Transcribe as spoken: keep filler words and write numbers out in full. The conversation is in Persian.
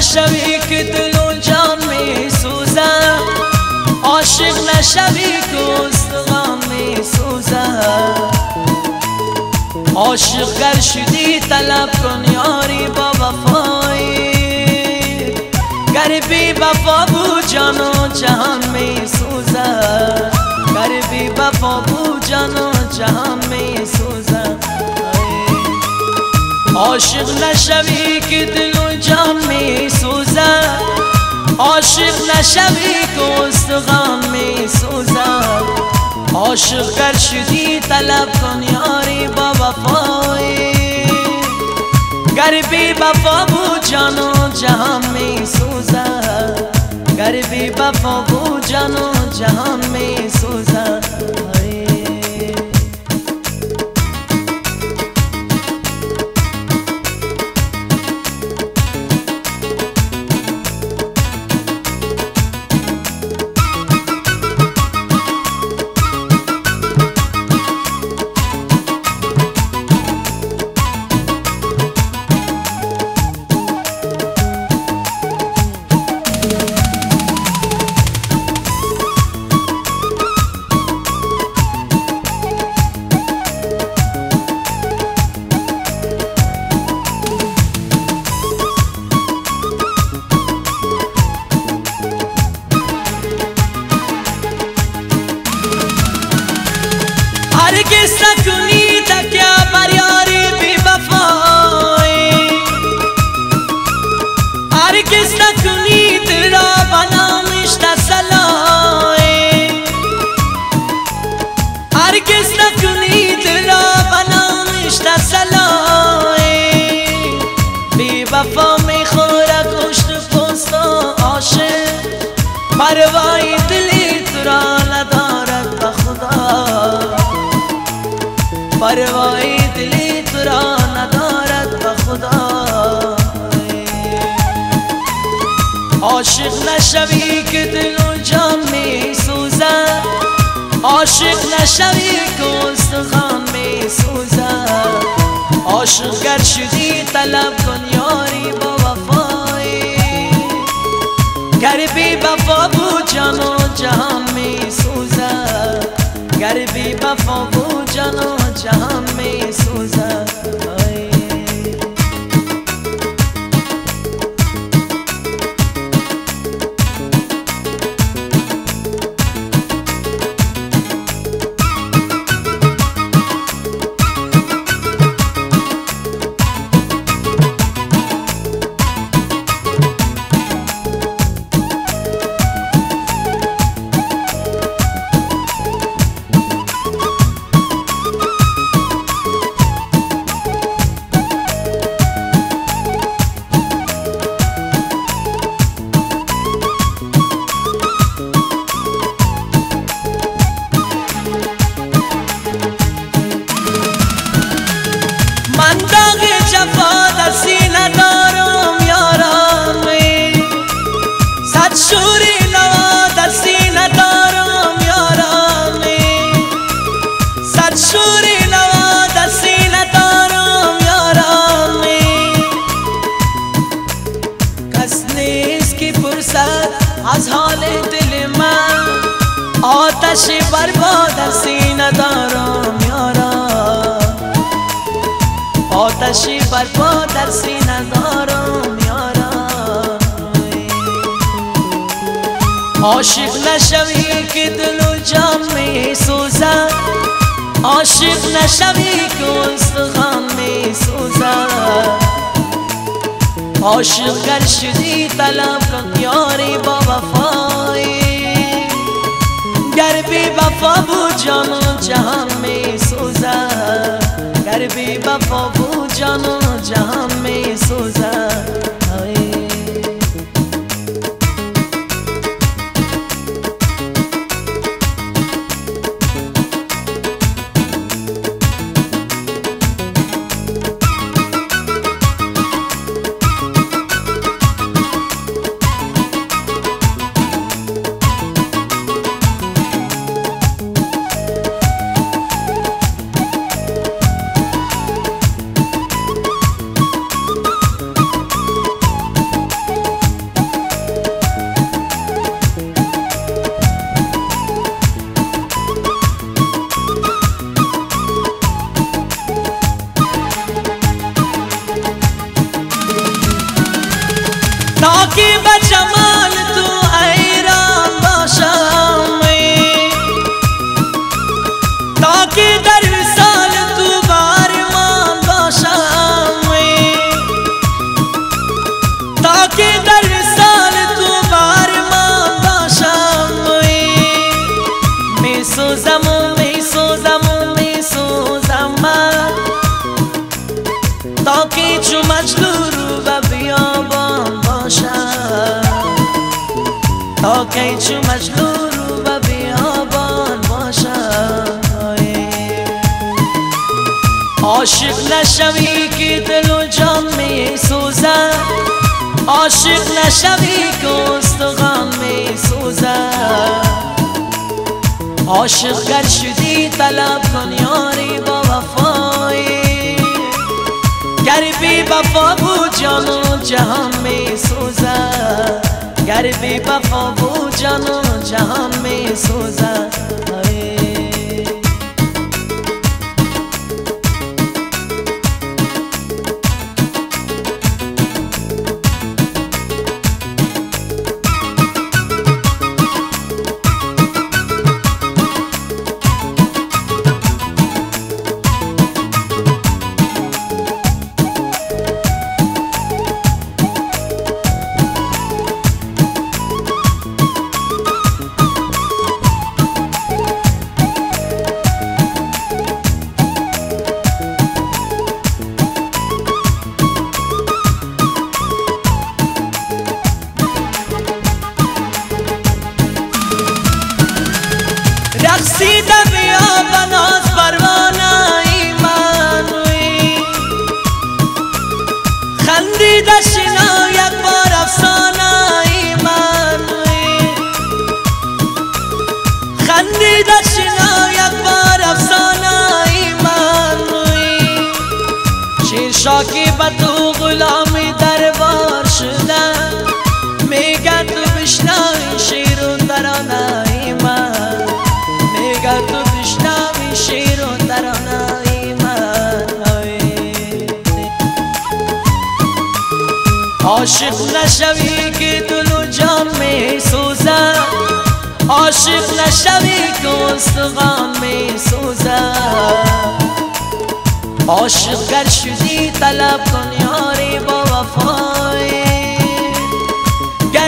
نشوی که دل و جان می سوزم، عاشق نشوی که استخوان می سوزم. عاشق گر شدی طلب کن یاری با وفایی، گر بی وفا بود جان و جهان می سوزم، گر بی وفا بود جان و جهان می سوزم. عاشق نشوی که دل و جان می سوزم، عاشق نشوی که استخوان می سوزم. عاشق گر شدی طلب کن یاری با وفایی، گر بی وفا بود جان و جهان می سوزم، گر بی وفا بود جان و جهان می سوزم. هرگز نکنی تکیه بر یاری بی وفایی، هرگز نکنی دل را به نامش تسلایی، هرگز نکنی دل را به نامش تسلایی. بی وفا میخوره گوشت و پوست و عاشق، پروای دلی تو را ندارد به خدا، پروای دلی تو را ندارد به خدا. عاشق نشوی که دل و جان می سوزم، عاشق نشوی که استخوان می سوزم. عاشق گر شدی طلب کن یاری با وفایی، گر بی وفا بود جان و جهان می سوزم، گر بی وفا بود جان و جهان می سوزم. من داغ جفا در سینه دارم یارانی، صد شوری نوا در سینه دارم یارانی، صد شوری نوا در سینه دارم یارانی. کس نیست که پرسد از حال دل من، آتش برباد در سینه دارم یاران، آتشی برپا در سینه دارم یاران. عاشق نشوی که دل و جان می سوزم، عاشق نشوی که استخوان می سوزم. عاشق گر شدی طلب کن یاری با وفایی، گر بی وفا بود جان و جهان می سوزم، گر بی وفا بود جان و جهان می سوزم. سوزم و می سوزم و می سوزم من، تا که چو مجنون رو به بیابان باشم، تا که چو مجنون رو به بیابان باشم. عاشق نشوی که دل و جان می سوزم، عاشق نشوی که استخوان می سوزم. عاشق گر شدی طلب کن یاری با وفایی، گر بی وفا بود جان و جهان می سوزم، گر بی وفا بود جان و جهان می سوزم. رقصیده بیابان از پروانه من، خندیده شنا یک بار افسانه من، خندیده شنا یک بار افسانه من. شیر شاکی به تو غلامی دربار شدن، میگه تو بشنوی شیر و ترانه من، میگه تو بشنوی شیر و ترانه من. عاشق نشوی که دل و جان می سوزم، عاشق نشوی که استخوان می سوزم. عاشق گر شدی طلب کن یاری با وفا،